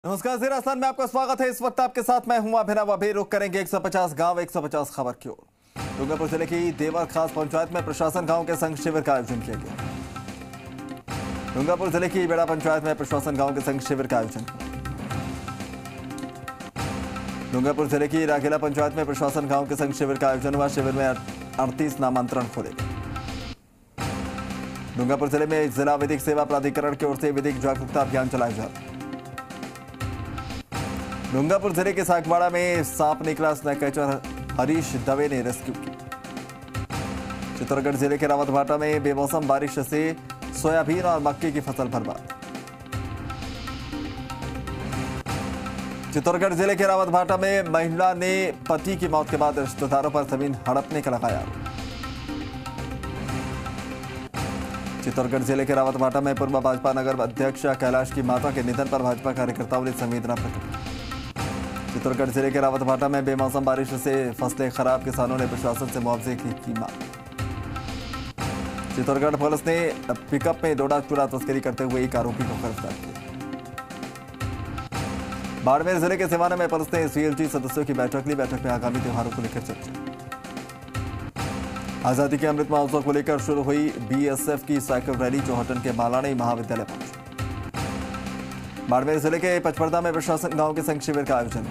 नमस्कार, ज़ेरा आसान में आपका स्वागत है। इस वक्त आपके साथ मैं हूं अभिनव। अभी रुक करेंगे 150 गांव 150 खबर की ओर। डूंगरपुर जिले की देवर खास पंचायत में प्रशासन गांव के संघ शिविर का आयोजन किया गया। डूंगरपुर जिले की बेड़ा पंचायत में प्रशासन गांव के संघ शिविर का आयोजन। डूंगरपुर जिले की राघेला पंचायत में प्रशासन गांव के संघ शिविर का आयोजन हुआ। शिविर में 38 नामांतरण खोले गए। डूंगरपुर जिले में जिला विधिक सेवा प्राधिकरण की ओर से विधिक जागरूकता अभियान चलाया जा रहा है। डूंगरपुर जिले के सागवाड़ा में सांप निकला, स्नैककैचर हरीश दवे ने रेस्क्यू किया। चित्तौड़गढ़ जिले के रावतभाटा में बेमौसम बारिश से सोयाबीन और मक्के की फसल बर्बाद। चित्तौड़गढ़ जिले के रावतभाटा में महिला ने पति की मौत के बाद रिश्तेदारों पर जमीन हड़पने का लगाया आरोप। चित्तौड़गढ़ जिले के रावतभाटा में पूर्व भाजपा नगर अध्यक्ष कैलाश की माता के निधन पर भाजपा कार्यकर्ताओं ने संवेदना प्रकट की। चित्तौड़गढ़ जिले के रावतभाटा में बेमौसम बारिश से फसलें खराब, किसानों ने प्रशासन से मुआवजे की मांग। चित्तौड़गढ़ पुलिस ने पिकअप में डोडा चूरा तस्करी करते हुए एक आरोपी को गिरफ्तार किया। बाड़मेर जिले के सिवाना में पुलिस ने सीएलजी सदस्यों की बैठक ली। बैठक में आगामी त्योहारों को लेकर चर्चा। आजादी के अमृत महोत्सव को लेकर शुरू हुई बीएसएफ की साइकिल रैली चौहटन के मालानी महाविद्यालय पहुंची। बाड़मेर जिले के पचपर्दा में प्रशासन गांव के संघ शिविर का आयोजन।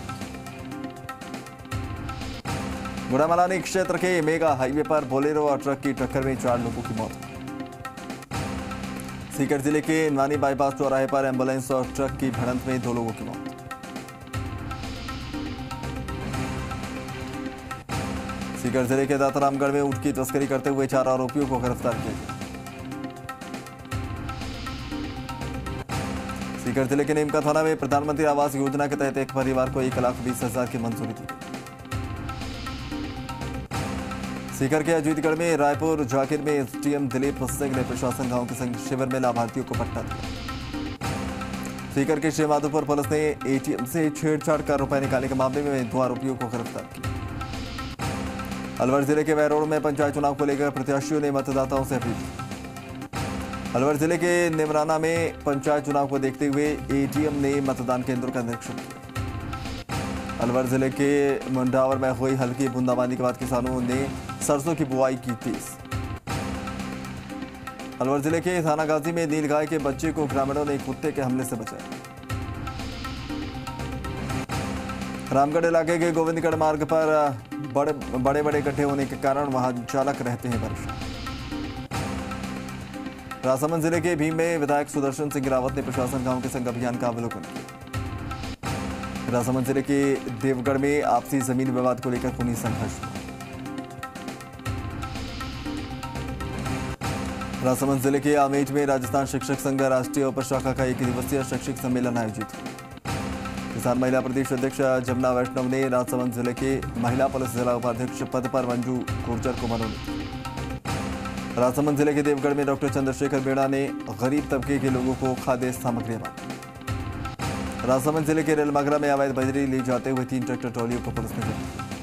गुड़ामलानी क्षेत्र के मेगा हाईवे पर बोलेरो और ट्रक की टक्कर में 4 लोगों की मौत। सीकर जिले के नवानी बाईपास चौराहे पर एम्बुलेंस और ट्रक की भिड़ंत में 2 लोगों की मौत। सीकर जिले के दातारामगढ़ में ऊंट की तस्करी करते हुए 4 आरोपियों को गिरफ्तार किया गया। सीकर जिले के नीमका थाना में प्रधानमंत्री आवास योजना के तहत एक परिवार को 1,20,000 की मंजूरी दी गई। सीकर के अजीतगढ़ में रायपुर जाकिर में एसडीएम दिलीप सिंह ने प्रशासन गांव के संघ शिविर में लाभार्थियों को पट्टा दिया। सीकर के श्रीमाधोपुर पुलिस ने एटीएम से छेड़छाड़ कर रुपए निकालने के मामले में 2 आरोपियों को गिरफ्तार किया। अलवर जिले के वैरोड में पंचायत चुनाव को लेकर प्रत्याशियों ने मतदाताओं से अपील की। अलवर जिले के निमराना में पंचायत चुनाव को देखते हुए एटीएम ने मतदान केंद्रों का निरीक्षण किया। अलवर जिले के मुंडावर में हुई हल्की बूंदाबांदी के बाद किसानों ने सरसों की बुआई की तेज। अलवर जिले के थानागाजी में नीलगाय के बच्चे को ग्रामीणों ने कुत्ते के हमले से बचाया। रामगढ़ इलाके के गोविंदगढ़ मार्ग पर बड़े गड्ढे होने के कारण वाहन चालक रहते हैं परेशान। राजसमंद जिले के भीम में विधायक सुदर्शन सिंह रावत ने प्रशासन गांव के संघ अभियान का अवलोकन किया। राजसमंद जिले के देवगढ़ में आपसी जमीन विवाद को लेकर खूनी संघर्ष हुआ। राजसमंद जिले के आमेठ में राजस्थान शिक्षक संघ राष्ट्रीय उपशाखा का 1 दिवसीय शैक्षिक सम्मेलन आयोजित हुआ। किसान महिला प्रदेश अध्यक्ष जमुना वैष्णव ने राजसमंद जिले के महिला पुलिस जिला उपाध्यक्ष पद पर मंजू गुर्जर को मनोनीत। राजसमंद जिले के देवगढ़ में डॉक्टर चंद्रशेखर बेड़ा ने गरीब तबके के लोगों को खाद्य सामग्रियां बांटी। राजसमंद जिले के रेलमागरा में अवैध बजरी ले जाते हुए 3 ट्रैक्टर ट्रॉलियों को पुलिस ने जब्त किया।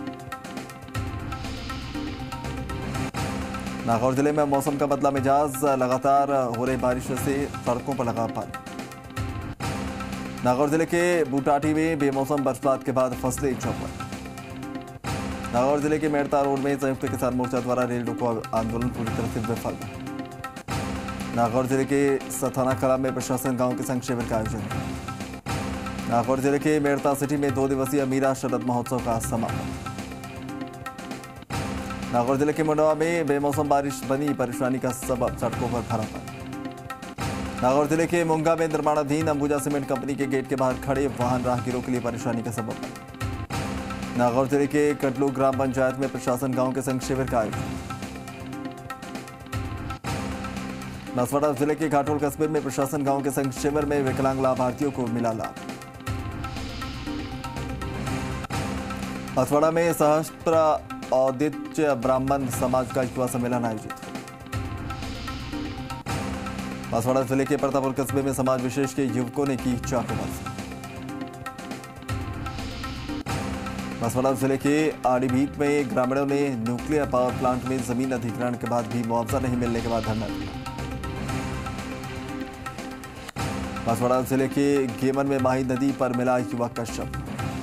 नागौर जिले में मौसम का बदला मिजाज, लगातार हो रही बारिश से सड़कों पर लगा पानी। नागौर जिले के बूटाटी में बेमौसम बरसात के बाद फसलें चौपट। नागौर जिले के मेड़ता रोड में संयुक्त किसान मोर्चा द्वारा रेल रोको आंदोलन पूरी तरह से विफल। नागौर जिले के सथाना कला में प्रशासन गांव के संघ शिविर का आयोजन। नागौर जिले के मेड़ता सिटी में 2 दिवसीय मीरा शरद महोत्सव का समापन। नागौर जिले के मुंडवा में बेमौसम बारिश बनी परेशानी का सबब, सड़कों पर भरा पानी। नागौर जिले के मुंगा में निर्माणाधीन अंबुजा सीमेंट कंपनी के गेट के बाहर खड़े वाहन राहगीरों के लिए परेशानी का सबब बने। नागौर जिले के कटलू ग्राम पंचायत में प्रशासन गांव के संघ शिविर का आयोजन। बांसवाड़ा जिले के घाटोल कस्बे में प्रशासन गांव के संघ शिविर में विकलांग लाभार्थियों को मिला लाभ। बांसवाड़ा में सहस्त्र औदित्य ब्राह्मण समाज का युवा सम्मेलन आयोजित। बांसवाड़ा जिले के प्रतापपुर कस्बे में समाज विशेष के युवकों ने की चाकूबाजी। बांसवाड़ा जिले के आड़ीभीत में ग्रामीणों ने न्यूक्लियर पावर प्लांट में जमीन अधिग्रहण के बाद भी मुआवजा नहीं मिलने के बाद धरना दिया। बांसवाड़ा जिले के गेमन में माही नदी पर मिला युवक का शव।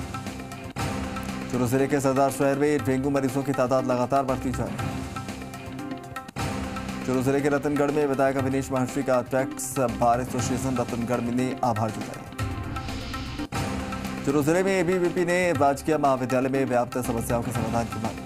चूरू जिले के सरदार शहर में डेंगू मरीजों की तादाद लगातार बढ़ती जा रही है। चूरू जिले के रतनगढ़ में विधायक अविनेश महर्षि का टैक्स बार एसोसिएशन रतनगढ़ ने आभार जताया। चूरू जिले में एबीवीपी ने राजकीय महाविद्यालय में व्याप्त समस्याओं के समाधान की मांग की।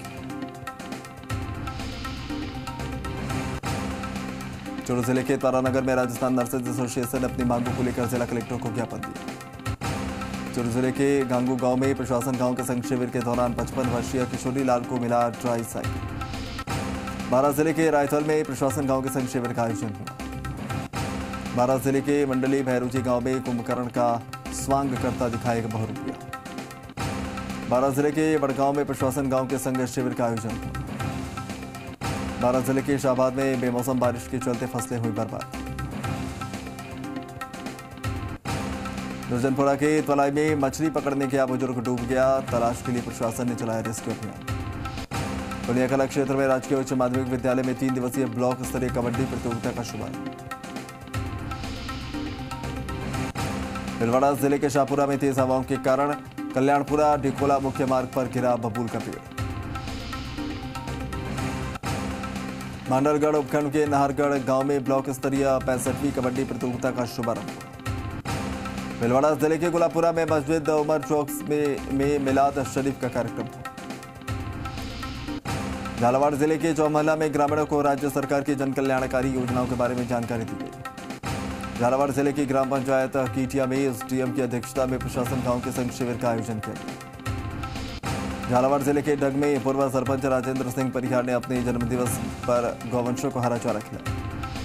चूरू जिले के तारानगर में राजस्थान नर्सेज एसोसिएशन ने अपनी मांगों को लेकर जिला कलेक्टर को ज्ञापन दिया। चूरू जिले के गांगू गांव में प्रशासन गांव के संघ शिविर के दौरान 55 वर्षीय किशोरी लाल को मिला ट्राई साइकिल। बारां जिले के रायथल में प्रशासन गांव के संघ शिविर का आयोजन हुआ। बारां जिले के मंडली भैरूजी गांव में कुंभकर्ण का स्वांग करता दिखाएगा बहुरूपिया। बारां जिले के बड़गांव में प्रशासन गांव के संघ शिविर का आयोजन हुआ। बारां जिले के शाहबाद में बेमौसम बारिश के चलते फसलें हुई बर्बाद। दुर्जनपुरा के तलाई में मछली पकड़ने गया बुजुर्ग डूब गया। तलाश के लिए प्रशासन ने चलाया रेस्क्यू अभियान। पुलियाकला क्षेत्र में राजकीय उच्च माध्यमिक विद्यालय में 3 दिवसीय ब्लॉक स्तरीय कबड्डी प्रतियोगिता का शुभारंभ। भिलवाड़ा जिले के शाहपुरा में तेज हवाओं के कारण कल्याणपुरा डिकोला मुख्य मार्ग पर गिरा बबूल का पेड़। मांडलगढ़ उपखंड के नाहरगढ़ गांव में ब्लॉक स्तरीय 65वीं कबड्डी प्रतियोगिता का शुभारंभ। भिलवाड़ा जिले के गुलापुरा में मस्जिद उमर चौक में मिलाद शरीफ का कार्यक्रम। झालावाड़ जिले के चौमहला में ग्रामीणों को राज्य सरकार की जन कल्याणकारी योजनाओं के बारे में जानकारी दी गई। झालावाड़ जिले की ग्राम पंचायत कीटिया में एसडीएम की अध्यक्षता में प्रशासन गांव के संघ शिविर का आयोजन किया गया। झालावाड़ जिले के डग में पूर्व सरपंच राजेंद्र सिंह परिहार ने अपने जन्मदिवस पर गौवंशों को हरा चारा खिलाया।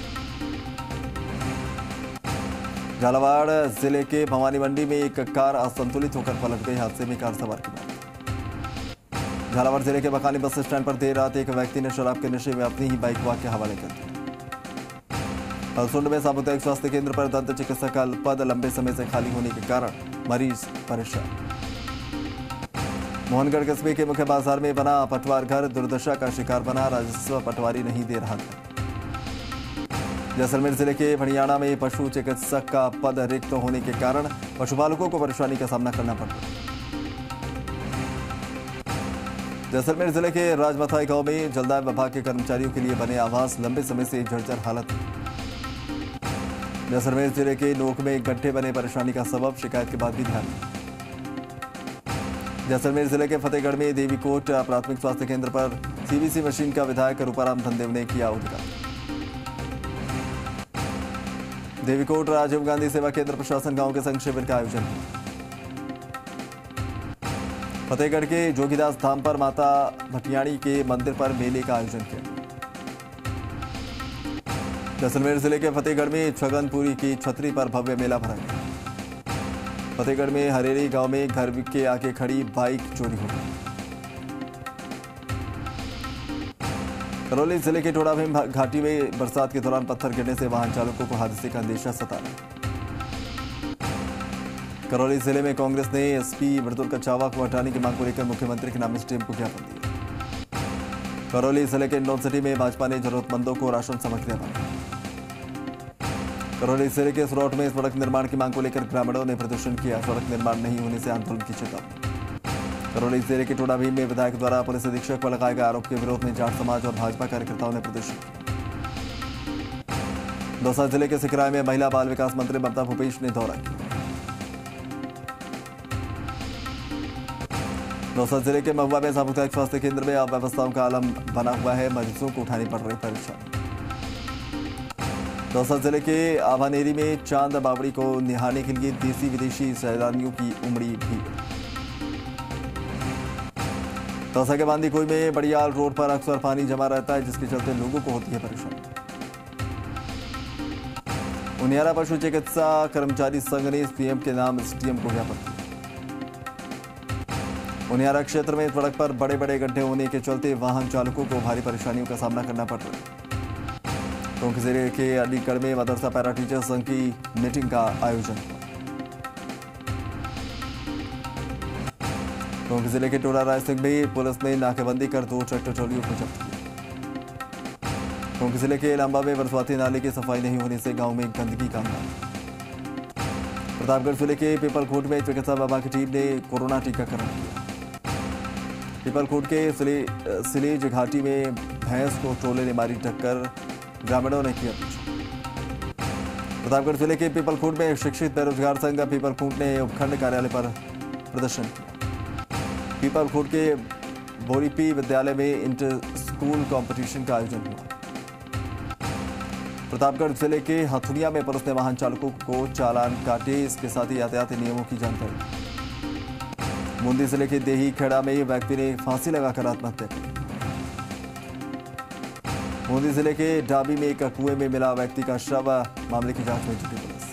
झालावाड़ जिले के भवानी मंडी में एक कार असंतुलित होकर पलट गई। हादसे में कार सवार की मौत। झालावाड़ जिले के बकानी बस स्टैंड पर देर रात एक व्यक्ति ने शराब के नशे में अपनी ही बाइक वाहक के हवाले कर दिया। हलसुंड में सामुदायिक स्वास्थ्य केंद्र पर दंत चिकित्सक का पद लंबे समय से खाली होने के कारण मरीज परेशान। मोहनगढ़ कस्बे के मुख्य बाजार में बना पटवार घर दुर्दशा का शिकार बना। राजस्व पटवारी नहीं दे रहा था। जैसलमेर जिले के भड़ियाना में पशु चिकित्सक का पद रिक्त होने के कारण पशुपालकों को परेशानी का सामना करना पड़ रहा है। जैसलमेर जिले के राजमथाई गांव में जलदाय विभाग के कर्मचारियों के लिए बने आवास लंबे समय से जर्जर हालत में। जैसलमेर जिले के नोक में गड्ढे बने परेशानी का सबब, शिकायत के बाद भी ध्यान नहीं। जैसलमेर जिले के फतेहगढ़ में देवीकोट प्राथमिक स्वास्थ्य केंद्र पर सीबीसी मशीन का विधायक रूपाराम धनदेव ने किया उद्घाटन। देवीकोट राजीव गांधी सेवा केंद्र प्रशासन गांव के संघ शिविर का आयोजन हुआ। फतेहगढ़ के जोगीदास धाम पर माता भटियाणी के मंदिर पर मेले का आयोजन किया गया। जैसलमेर जिले के फतेहगढ़ में छगनपुरी की छतरी पर भव्य मेला भरा गया। फतेहगढ़ में हरेरी गांव में घर के आगे खड़ी बाइक चोरी हो गई। करौली जिले के टोड़ा भीम घाटी में बरसात के दौरान पत्थर गिरने से वाहन चालकों को हादसे का अंदेशा सता रहा। करौली जिले में कांग्रेस ने एसपी मृदुल कछावा को हटाने की मांग को लेकर मुख्यमंत्री के नाम एसडीएम को ज्ञापन दिया। करौली जिले के इंदौर सिटी में भाजपा ने जरूरतमंदों को राशन सामग्रियां बांटी। करौली जिले के सरोट में सड़क निर्माण की मांग को लेकर ग्रामीणों ने प्रदर्शन किया। सड़क निर्माण नहीं होने से आंदोलन की चेतावनी। करौली जिले के टोड़ा भीम में विधायक द्वारा पुलिस अधीक्षक पर लगाए गए आरोप के विरोध में जाट समाज और भाजपा कार्यकर्ताओं ने प्रदर्शन किया। दौसा जिले के सिकराय में महिला बाल विकास मंत्री ममता भूपेश ने दौरा किया। दौसा जिले के महुआ में सामुदायिक स्वास्थ्य केंद्र में अव्यवस्थाओं का आलम बना हुआ है। मरीजों को उठानी पड़ रही परेशानी। दौसा जिले के आभानेरी में चांद बावड़ी को निहारने के लिए देसी विदेशी सैलानियों की उमड़ी भीड़। दौसा के बांदीकुई में बड़ियाल रोड पर अक्सर पानी जमा रहता है, जिसके चलते लोगों को होती है परेशानी। उनियारा पशु चिकित्सा कर्मचारी संघ ने सीएम के नाम एसडीएम को ज्ञापन दिया। उनियारा क्षेत्र में सड़क पर बड़े बड़े गड्ढे होने के चलते वाहन चालकों को भारी परेशानियों का सामना करना पड़ रहा है। टोंक जिले के अलीगढ़ में मदरसा पैरा टीचर संघ की मीटिंग का आयोजन हुआ। टोंक जिले के टोड़ा रायसिंह में पुलिस ने नाकेबंदी कर 2 ट्रैक्टर ट्रॉलियों को जब्त किया। टोंक जिले के लांबा में बरसाती नाले की सफाई नहीं होने से गांव में गंदगी का अंबार। प्रतापगढ़ जिले के पीपलखोट में चिकित्सा विभाग की टीम ने कोरोना टीकाकरण किया। पीपलखोट के सिलेज घाटी में भैंस को ट्रोले ने मारी टक्कर, ग्रामीणों ने किया पीछा। प्रतापगढ़ जिले के पीपलखोट में शिक्षित बेरोजगार संघ पीपलखोट ने उपखंड कार्यालय पर प्रदर्शन किया। पीपलखोट के बोरीपी विद्यालय में इंटर स्कूल कंपटीशन का आयोजन हुआ। प्रतापगढ़ जिले के हथुनिया में पुलिस ने वाहन चालकों को चालान काटे, इसके साथ ही यातायात नियमों की जानकारी। बूंदी जिले के देही खेड़ा में व्यक्ति ने फांसी लगाकर आत्महत्या की। बूंदी जिले के डाबी में एक कुएं में मिला व्यक्ति का शव, मामले की जांच में जुटी पुलिस।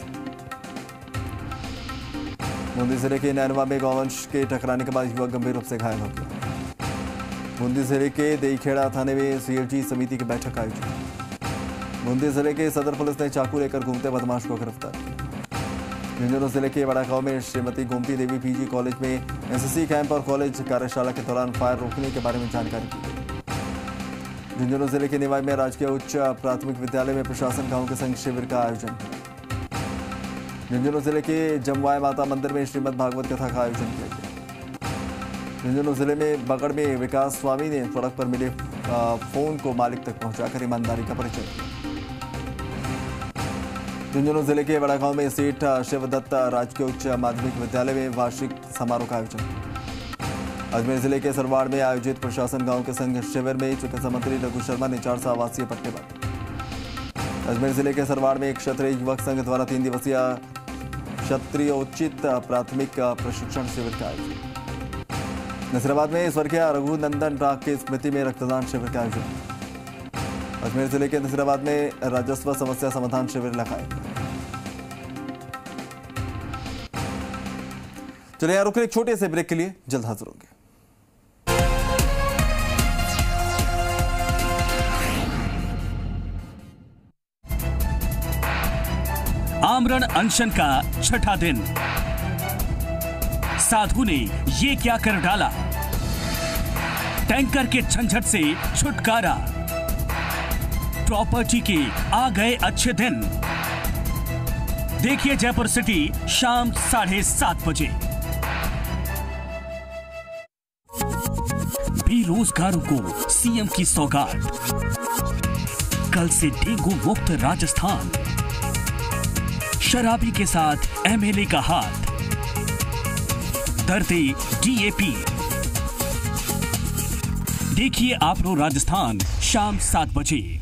बूंदी जिले के नैनवा में गौवंश के टकराने के बाद युवक गंभीर रूप से घायल हो गया। बूंदी जिले के देईखेड़ा थाने में सीएलजी समिति की बैठक आयोजित। बूंदी जिले के सदर पुलिस ने चाकू लेकर घूमते बदमाश को गिरफ्तार किया। झुंझुनू जिले के बड़ा गांव में श्रीमती गोमती देवी पीजी कॉलेज में एनसीसी कैंप और कॉलेज कार्यशाला के दौरान फायर रोकने के बारे में जानकारी दी गई। झुंझुनू जिले के निवाई में राजकीय उच्च प्राथमिक विद्यालय में प्रशासन गांव के संघ शिविर का आयोजन हुआ। झुंझुनू जिले के जमवाय माता मंदिर में श्रीमद भागवत कथा का आयोजन किया गया। झुंझुनू जिले में बगड़ में विकास स्वामी ने सड़क पर मिले फोन को मालिक तक पहुंचाकर ईमानदारी का परिचय दिया। झुंझुनू जिले के बड़ा गांव में सेठ शिवदत्त राजकीय उच्च माध्यमिक विद्यालय में वार्षिक समारोह का आयोजन हुआ। अजमेर जिले के सरवाड़ में आयोजित प्रशासन गांव के संघ शिविर में चिकित्सा मंत्री रघु शर्मा ने 400 आवासीय पट्टे बांटे। अजमेर जिले के सरवाड़ में एक क्षत्रिय युवक संघ द्वारा 3 दिवसीय क्षत्रियोचित प्राथमिक प्रशिक्षण शिविर का आयोजन। नसीराबाद में स्वर्गीय रघुनंदन राग की स्मृति में रक्तदान शिविर का आयोजन। अजमेर जिले के नसीराबाद में राजस्व समस्या समाधान शिविर लगाए। चलिए यहाँ रुके एक छोटे से ब्रेक के लिए, जल्द हाजिर होंगे। आमरण अनशन का छठा दिन, साधु ने ये क्या कर डाला, टैंकर के झंझट से छुटकारा, प्रॉपर्टी के आ गए अच्छे दिन। देखिए जयपुर सिटी शाम 7:30 बजे। बेरोजगारों को सीएम की सौगात, कल से डेंगू मुक्त राजस्थान, शराबी के साथ एमएलए का हाथ, डरते डीएपी। देखिए आपरो राजस्थान शाम 7 बजे।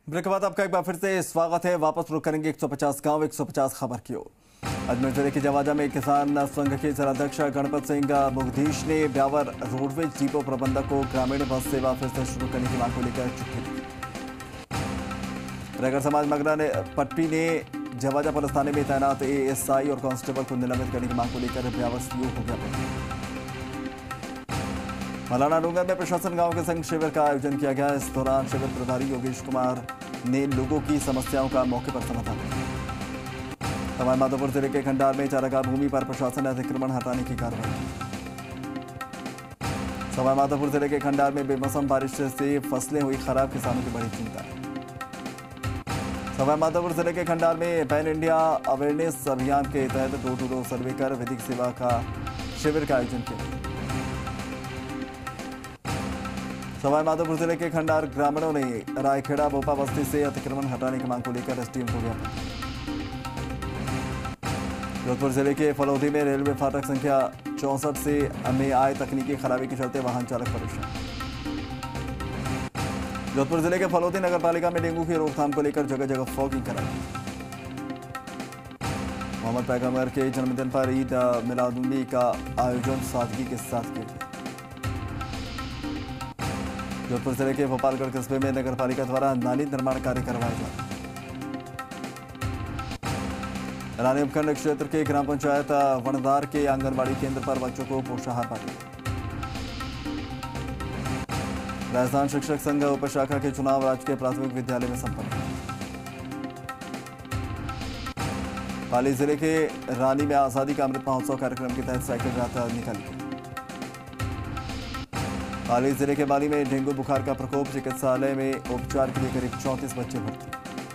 ब्रेक के बाद आपका एक बार फिर से स्वागत है। वापस रुक करेंगे 150 गांव 150 खबर की ओर। अजमेर जिले के जवाजा में किसान संघ के जिलाध्यक्ष गणपत सिंह मुगधीश ने ब्यावर रोडवेज डिपो प्रबंधक को ग्रामीण बस सेवा फिर से शुरू करने की मांग को लेकर चिट्ठी दी। रैगर समाज मगरा ने पट्टी ने जवाजा पुलिस थाने में तैनात एएसआई और कांस्टेबल को निलंबित करने की मांग को लेकर ब्यावर सीओ को ज्ञापन। मलाना डूंगर में प्रशासन गांव के संघ शिविर का आयोजन किया गया। इस दौरान शिविर प्रभारी योगेश कुमार ने लोगों की समस्याओं का मौके पर समाधान किया। सवाई माधोपुर जिले के खंडार में चारागाह भूमि पर प्रशासन ने अतिक्रमण हटाने की कार्रवाई की। सवाई माधोपुर जिले के खंडार में बेमौसम बारिश से फसलें हुई खराब, किसानों की बड़ी चिंता। सवाई माधोपुर जिले के खंडार में पैन इंडिया अवेयरनेस अभियान के तहत डोर टू डोर सर्वे कर विधिक सेवा का शिविर का आयोजन किया। सवाई माधोपुर जिले के खंडार ग्रामीणों ने रायखेड़ा बोपा बस्ती से अतिक्रमण हटाने की मांग को लेकर एसडीएम को ज्ञापन। जोधपुर जिले के फलौदी में रेलवे फाटक संख्या 64 से में आए तकनीकी खराबी के चलते वाहन चालक परेशान। जोधपुर जिले के फलौदी नगर पालिका में डेंगू की रोकथाम को लेकर जगह जगह फॉगिंग कराई। मोहम्मद पैगंबर के जन्मदिन पर ईद मिलादुन्नबी का आयोजन सादगी के साथ किया गया। जोधपुर जिले के भोपालगढ़ कस्बे में नगर पालिका द्वारा नाली निर्माण कार्य करवाए जा रहे। रानी उपखंड क्षेत्र के ग्राम पंचायत वनदार के आंगनबाड़ी केंद्र पर बच्चों को पोषाहार बांटे। राजस्थान शिक्षक संघ उपशाखा के चुनाव राजकीय प्राथमिक विद्यालय में संपन्न। पाली जिले के रानी में आजादी का अमृत महोत्सव कार्यक्रम के तहत साइकिल यात्रा निकाली गई। पाली जिले के बाली में डेंगू बुखार का प्रकोप, चिकित्सालय में उपचार के लिए करीब 34 बच्चे भर्ती।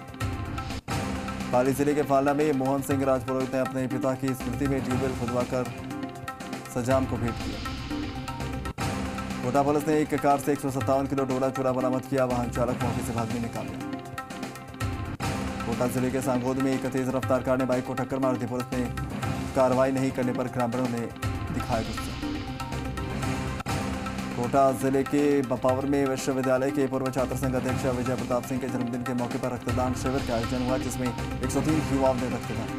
पाली जिले के फालना में मोहन सिंह राजपुरोहित ने अपने पिता की स्मृति में ट्यूबवेल खुदवाकर सजाम को भेंट किया। कोटा पुलिस ने एक कार से 157 किलो डोला चूरा बरामद किया, वाहन चालक मौके से भागने में कामयाब। कोटा जिले के सांगोद में एक तेज रफ्तार कार ने बाइक को टक्कर मार दी। पुलिस ने कार्रवाई नहीं करने पर ग्रामीणों ने दिखाया गुस्सा। कोटा जिले के बपावर में विश्वविद्यालय के पूर्व छात्र संघ अध्यक्ष विजय प्रताप सिंह के जन्मदिन के मौके पर रक्तदान शिविर का आयोजन हुआ, जिसमें 103 युवाओं ने रक्तदान।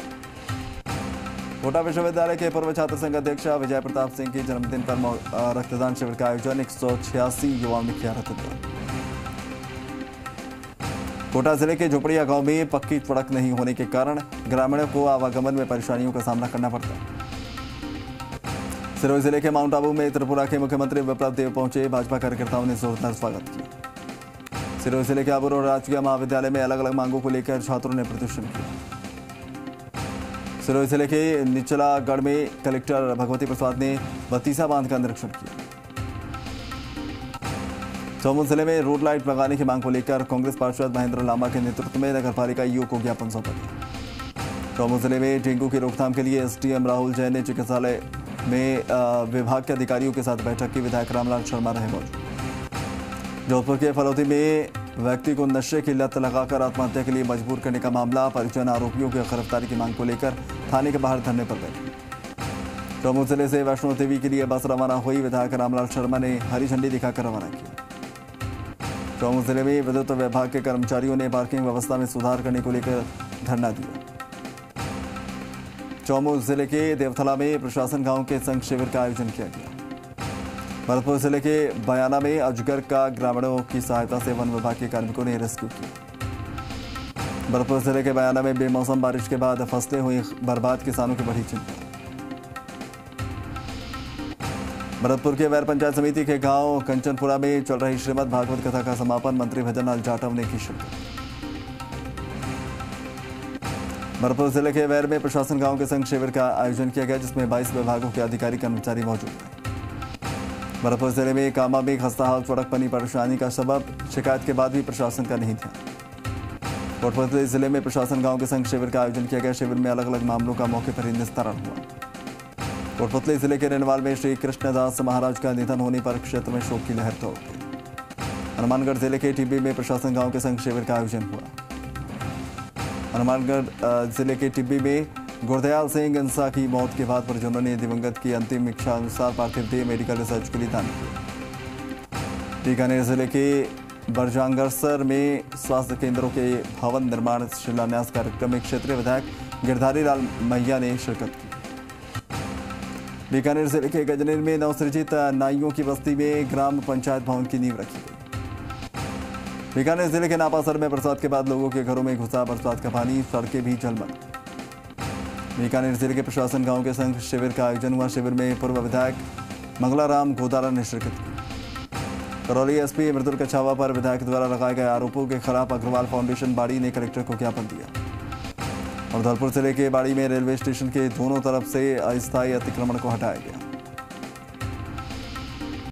कोटा विश्वविद्यालय के पूर्व छात्र संघ अध्यक्ष विजय प्रताप सिंह के जन्मदिन पर रक्तदान शिविर का आयोजन 186 युवाओं ने किया रक्तदान। कोटा जिले के झोपड़िया गांव में पक्की सड़क नहीं होने के कारण ग्रामीणों को आवागमन में परेशानियों का सामना करना पड़ता है। सिरोही जिले के माउंट आबू में त्रिपुरा के मुख्यमंत्री विप्लव देव पहुंचे, भाजपा कार्यकर्ताओं ने जोरदार स्वागत किया। सिरोही जिले के आबू रोड राजकीय महाविद्यालय में अलग अलग मांगों को लेकर छात्रों ने प्रदर्शन किया। सिरोही जिले के निचलागढ़ में कलेक्टर भगवती प्रसाद ने बतीसा बांध का निरीक्षण किया। चौमुं जिले में रोड लाइट लगाने की मांग को लेकर कांग्रेस पार्षद महेंद्र लामा के नेतृत्व में नगर पालिका ईओ को ज्ञापन सौंपा गया। चौमुं जिले में डेंगू की रोकथाम के लिए एसडीएम राहुल जैन ने चिकित्सालय में विभाग के अधिकारियों के साथ बैठक की। विधायक रामलाल शर्मा रहे मौजूद। जोधपुर के फलौदी में व्यक्ति को नशे की लत लगाकर आत्महत्या के लिए मजबूर करने का मामला, परिजन आरोपियों की गिरफ्तारी की मांग को लेकर थाने के बाहर धरने पर बैठे। चौमुं जिले से वैष्णो देवी के लिए बस रवाना हुई। विधायक रामलाल शर्मा ने हरी झंडी दिखाकर रवाना किया। चौमुं जिले में विद्युत विभाग के कर्मचारियों ने पार्किंग व्यवस्था में सुधार करने को लेकर धरना दिया। चौमुं जिले के देवथला में प्रशासन गांव के संघ शिविर का आयोजन किया गया। भरतपुर जिले के बयाना में अजगर का ग्रामीणों की सहायता से वन विभाग के कार्मिकों ने रेस्क्यू किया। भरतपुर जिले के बयाना में बेमौसम बारिश के बाद फसलें हुई बर्बाद, किसानों की बड़ी चिंता। भरतपुर के वैर पंचायत समिति के गांव कंचनपुरा में चल रही श्रीमद् भागवत कथा का समापन, मंत्री भजन लाल जाटव ने की शिरकत। भरतपुर जिले के वैर में प्रशासन गांव के संघ शिविर का आयोजन किया गया, जिसमें 22 विभागों के अधिकारी कर्मचारी मौजूद रहे। भरतपुर जिले में कामा में खस्ता हाल सड़क बनी परेशानी का सबब, शिकायत के बाद भी प्रशासन का नहीं ध्यान। कोटपुतली जिले में प्रशासन गांव के संघ शिविर का आयोजन किया गया। शिविर में अलग अलग मामलों का मौके पर ही निस्तारण हुआ। कोटपुतली जिले के रेनवाल में श्री कृष्णदास महाराज का निधन होने पर क्षेत्र में शोक की लहर दौड़ गई। हनुमानगढ़ जिले के टिब्बी में प्रशासन गांव के संघ शिविर का आयोजन हुआ। हनुमानगढ़ जिले के टिब्बी में गुरदयाल सिंह इंसा की मौत के बाद परिजनों ने दिवंगत की अंतिम इच्छा अनुसार पार्थिव देह मेडिकल रिसर्च के लिए दान किया। बीकानेर जिले के बरजांगसर में स्वास्थ्य केंद्रों के भवन निर्माण शिलान्यास कार्यक्रम में क्षेत्रीय विधायक गिरधारी लाल मैया ने शिरकत की। बीकानेर जिले के गजनेर में नवसृजित नाइयों की बस्ती में ग्राम पंचायत भवन की नींव रखी गई। बीकानेर जिले के नापासर में बरसात के बाद लोगों के घरों में घुसा बरसात का पानी, सड़कें भी जलमग्न। बीकानेर जिले के प्रशासन गांव के संघ शिविर का आयोजन हुआ। शिविर में पूर्व विधायक मंगलाराम गोदारा ने शिरकत की। करौली एसपी मृदुल कछावा पर विधायक द्वारा लगाए गए आरोपों के खिलाफ अग्रवाल फाउंडेशन बाड़ी ने कलेक्टर को ज्ञापन दिया। और धौलपुर जिले के बाड़ी में रेलवे स्टेशन के दोनों तरफ से अस्थायी अतिक्रमण को हटाया गया।